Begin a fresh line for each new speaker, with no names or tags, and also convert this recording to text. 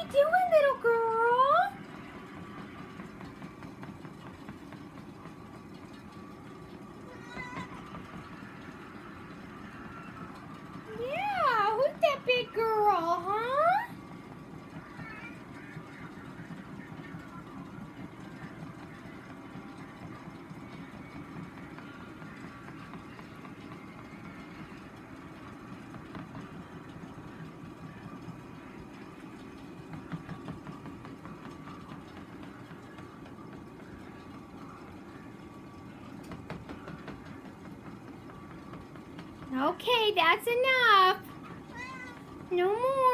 you doing, little girl? Yeah, who's that big girl, huh? Okay, that's enough. No more.